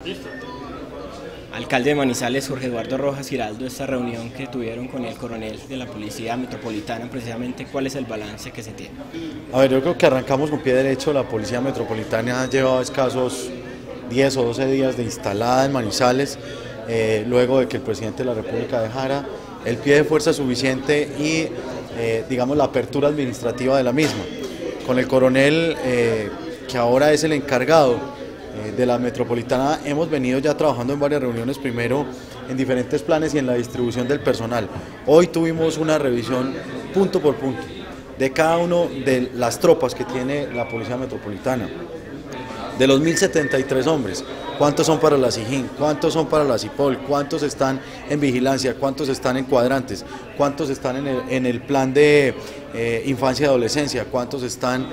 Alcalde de Manizales, Jorge Eduardo Rojas Giraldo, esta reunión que tuvieron con el coronel de la Policía Metropolitana, precisamente, ¿cuál es el balance que se tiene? A ver, yo creo que arrancamos con pie derecho. La Policía Metropolitana llevaba escasos 10 o 12 días de instalada en Manizales, luego de que el presidente de la República dejara el pie de fuerza suficiente y, digamos, la apertura administrativa de la misma. Con el coronel, que ahora es el encargado de la Metropolitana, hemos venido ya trabajando en varias reuniones, primero en diferentes planes y en la distribución del personal. Hoy tuvimos una revisión punto por punto de cada uno de las tropas que tiene la Policía Metropolitana. De los 1073 hombres, ¿cuántos son para la SIJIN? ¿Cuántos son para la CIPOL? ¿Cuántos están en vigilancia? ¿Cuántos están en cuadrantes? ¿Cuántos están en el plan de infancia y adolescencia? ¿Cuántos están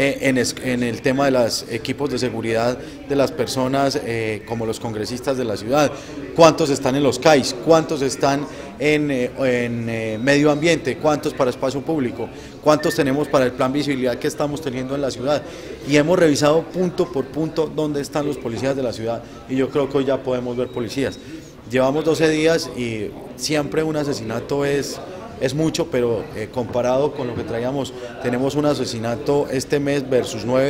en el tema de los equipos de seguridad de las personas, como los congresistas de la ciudad? ¿Cuántos están en los CAIS? ¿Cuántos están en medio ambiente? ¿Cuántos para espacio público? ¿Cuántos tenemos para el plan visibilidad que estamos teniendo en la ciudad? Y hemos revisado punto por punto dónde están los policías de la ciudad, y yo creo que hoy ya podemos ver policías. Llevamos 12 días y siempre un asesinato es mucho, pero comparado con lo que traíamos, tenemos un asesinato este mes versus 9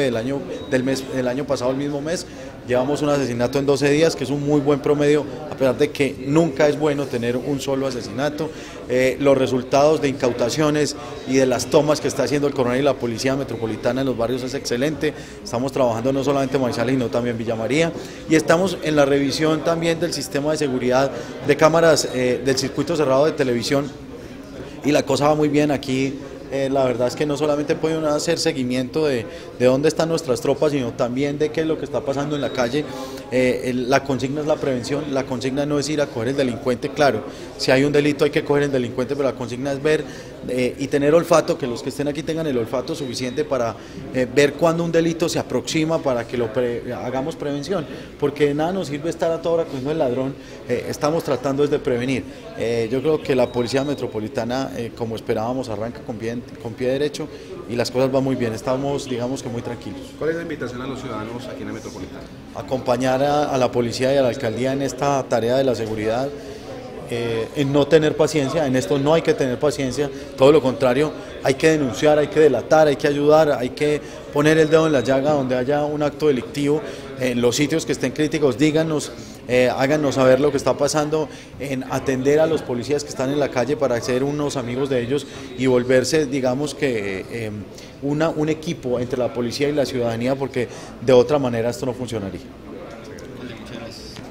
del año pasado, el mismo mes. Llevamos un asesinato en 12 días, que es un muy buen promedio, a pesar de que nunca es bueno tener un solo asesinato. Los resultados de incautaciones y de las tomas que está haciendo el coronel y la Policía Metropolitana en los barrios es excelente. Estamos trabajando no solamente en Manizales, sino también en Villa María, y estamos en la revisión también del sistema de seguridad de cámaras del circuito cerrado de televisión, y la cosa va muy bien aquí. La verdad es que no solamente puede uno hacer seguimiento de dónde están nuestras tropas, sino también de qué es lo que está pasando en la calle. La consigna es la prevención, la consigna no es ir a coger el delincuente. Claro, si hay un delito hay que coger el delincuente, pero la consigna es ver y tener olfato, que los que estén aquí tengan el olfato suficiente para ver cuando un delito se aproxima, para que hagamos prevención, porque nada nos sirve estar a toda hora cogiendo el ladrón. Estamos tratando de prevenir. Yo creo que la Policía Metropolitana, como esperábamos, arranca con pie derecho y las cosas van muy bien. Estamos, digamos, que muy tranquilos. ¿Cuál es la invitación a los ciudadanos aquí en la Metropolitana? Acompañar a la policía y a la alcaldía en esta tarea de la seguridad, en no tener paciencia. En esto no hay que tener paciencia, todo lo contrario, hay que denunciar, hay que delatar, hay que ayudar, hay que poner el dedo en la llaga donde haya un acto delictivo. En los sitios que estén críticos, díganos, háganos saber lo que está pasando, en atender a los policías que están en la calle para ser unos amigos de ellos y volverse, digamos que, un equipo entre la policía y la ciudadanía, porque de otra manera esto no funcionaría.